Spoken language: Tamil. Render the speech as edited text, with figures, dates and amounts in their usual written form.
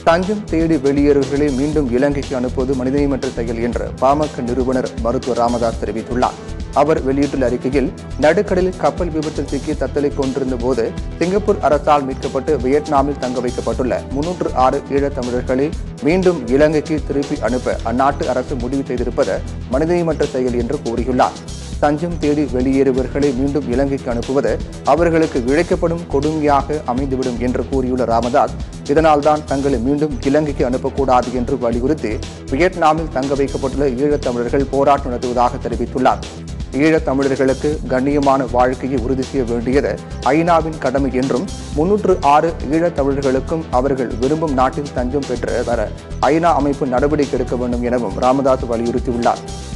தஞ்சம் தேடி வெளியேறுவர்களை மீண்டும் இலங்கைக்கு அனுப்புவது மனிதநேயமற்ற செயல் என்று பாமக நிறுவனர் மருத்துவர் ராமதாஸ் தெரிவித்துள்ளார். அவர் வெளியிட்டுள்ள அறிக்கையில், நடுக்கடலில் கப்பல் விபத்தில் சிக்கி தத்தளிக் கொண்டிருந்த போது சிங்கப்பூர் அரசால் மீட்கப்பட்டு வியட்நாமில் தங்க வைக்கப்பட்டுள்ள 306 ஈழத்தமிழர்களை மீண்டும் இலங்கைக்கு திருப்பி அனுப்ப அந்நாட்டு அரசு முடிவு செய்திருப்பது மனிதநேயமற்ற செயல் என்று கூறியுள்ளார். தஞ்சம் தேடி வெளியேறுவர்களை மீண்டும் இலங்கைக்கு அனுப்புவது அவர்களுக்கு இழைக்கப்படும் கொடுமையாக அமைந்துவிடும் என்று கூறியுள்ள ராமதாஸ், இதனால்தான் தங்களை மீண்டும் இலங்கைக்கு அனுப்பக்கூடாது என்று வலியுறுத்தி வியட்நாமில் தங்க வைக்கப்பட்டுள்ள ஈழத்தமிழர்கள் போராட்டம் நடத்துவதாக தெரிவித்துள்ளார். ஈழத்தமிழர்களுக்கு கண்ணியமான வாழ்க்கையை உறுதி செய்ய வேண்டியது ஐநாவின் கடமை என்றும் 306 ஈழத்தமிழர்களுக்கும் அவர்கள் விரும்பும் நாட்டில் தஞ்சம் பெற்று வர ஐநா அமைப்பு நடவடிக்கை எடுக்க வேண்டும் எனவும் ராமதாஸ் வலியுறுத்தியுள்ளார்.